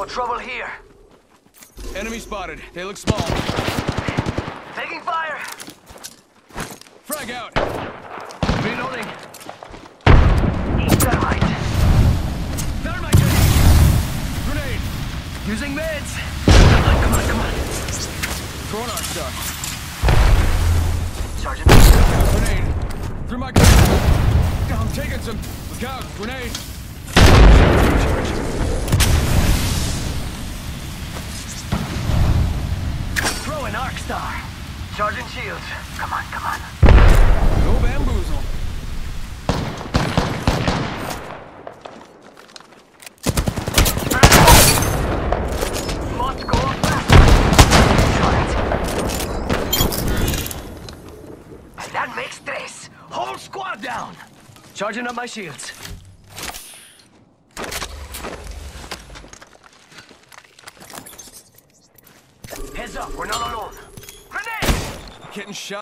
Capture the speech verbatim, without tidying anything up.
Got trouble here. Enemy spotted. They look small. Taking fire. Frag out. Reloading. Thermite. Thermite. Grenade. Using meds. Come on, come on, come on. Throwing Arc Star. Sergeant. Grenade. Through my gun. I'm taking some. Look out. Grenade. Throw an Arc Star. Charging shields. Come on, come on. No bamboozle. Must go up fast. And that makes tres. Whole squad down. Charging up my shields. Heads up, we're not alone. Grenade! Getting shot.